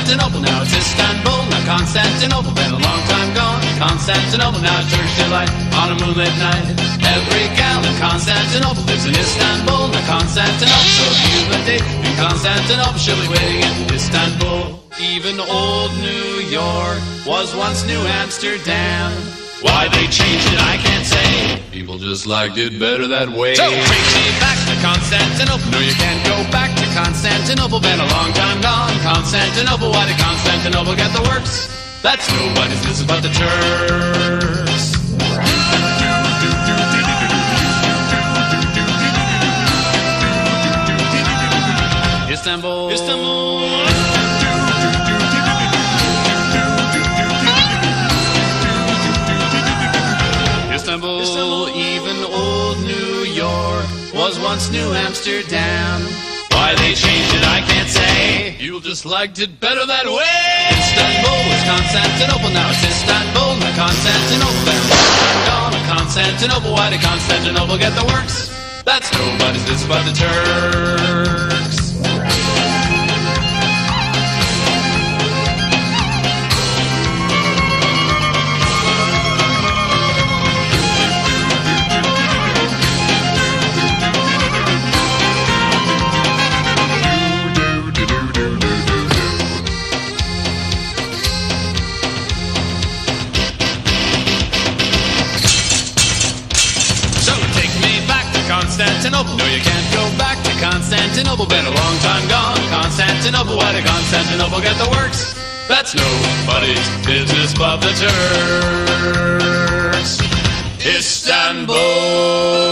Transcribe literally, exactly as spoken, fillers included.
Constantinople, now it's Istanbul. Now Constantinople, been a long time gone. Constantinople, now it's Turkish delight on a moonlit night. Every gal in Constantinople lives in Istanbul. Now Constantinople, so if you've a date in Constantinople, she'll be waiting in Istanbul. Even old New York was once New Amsterdam. Why they changed it, I can't say. People just liked it better that way. So take me back to Constantinople. No, you can't go back to Constantinople. Been a long time gone. Constantinople, why did Constantinople get the works? That's nobody's business but the Turks. Istanbul, Istanbul. Istanbul, Istanbul, even old New York was once New Amsterdam. Why they changed it, I can't say. You just liked it better that way. Istanbul was Constantinople, now it's Istanbul. Now Constantinople, been a long time gone. Constantinople, why did Constantinople get the works? That's nobody's business but the Turks. Constantinople, no you can't go back to Constantinople. Been a long time gone. Constantinople, why did Constantinople get the works? That's nobody's business but the Turks. Istanbul.